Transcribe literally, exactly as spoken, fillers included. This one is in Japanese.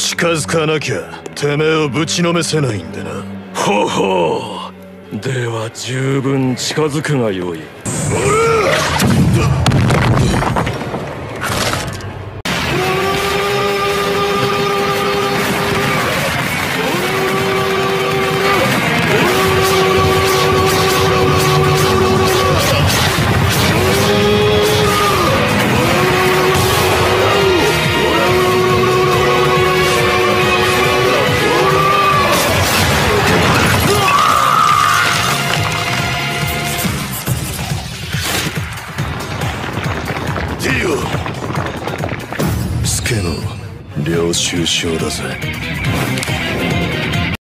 近づかなきゃてめえをぶちのめせないんでな。 ほほう、では十分近づくがよい。 助の領収書だぜ。